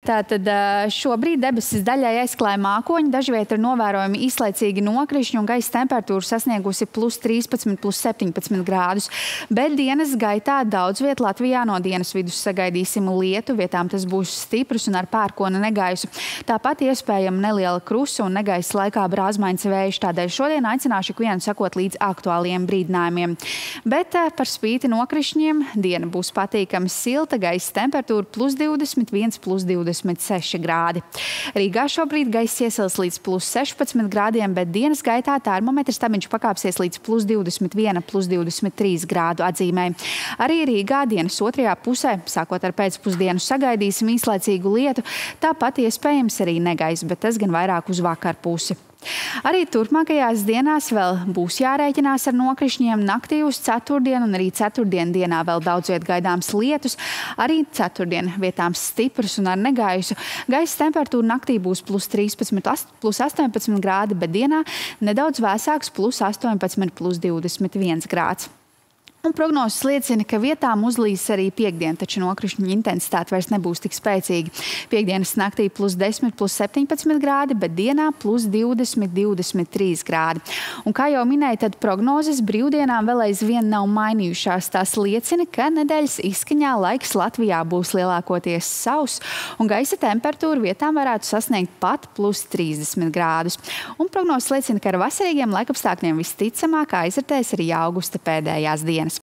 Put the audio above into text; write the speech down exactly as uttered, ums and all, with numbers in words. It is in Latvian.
Tātad šobrīd debesis daļai aizklāja mākoņi, dažviet ir novērojami īslaicīgi nokrišņi un gaisa temperatūra sasniegusi plus trīspadsmit, plus septiņpadsmit grādus. Bet dienas gaitā daudz viet Latvijā no dienas vidus sagaidīsim lietu, vietām tas būs stiprs un ar pērkona negaisu. Tāpat iespējama neliela krusa un negaisa laikā brāzmaiņas vējš, tādēļ šodien aicināšu ikvienu sekot līdz aktuāliem brīdinājumiem. Bet par spīti nokrišņiem diena būs patīkami silta, gaisa temperatūra plus divdesmit viens, plus divdesmit seši grādi. Rīgā šobrīd gaiss iesils līdz plus sešpadsmit grādiem, bet dienas gaitā termometra stabiņš pakāpsies līdz plus divdesmit viens, plus divdesmit trīs grādu atzīmē. Arī Rīgā dienas otrajā pusē, sākot ar pēcpusdienu, sagaidīsim īslaicīgu lietu, tāpat iespējams arī negaiss, bet tas gan vairāk uz vakarpusi. Arī turpmākajās dienās vēl būs jārēķinās ar nokrišņiem. Naktī uz ceturtdienu un arī ceturtdien dienā vēl daudz viet gaidāms lietus. Arī ceturtdien vietām stiprs un ar negaisu. Gaisa temperatūra naktī būs plus trīspadsmit, plus astoņpadsmit grādi, bet dienā nedaudz vēsāks plus astoņpadsmit, plus divdesmit viens grāds. Un prognozes liecina, ka vietām uzlīs arī piekdien, taču nokrišņu intensitāte vairs nebūs tik spēcīga. Piekdienas naktī plus desmit, plus septiņpadsmit grādi, bet dienā plus divdesmit, divdesmit trīs grādi. Un kā jau minēju, tad prognozes brīvdienām vēl aizvien nav mainījušās. Tās liecina, ka nedēļas izskaņā laiks Latvijā būs lielākoties sauss, un gaisa temperatūra vietām varētu sasniegt pat plus trīsdesmit grādus. Un prognozes liecina, ka ar vasarīgiem laikapstākļiem visticamāk aizritēs arī augusta pēdējās dienas.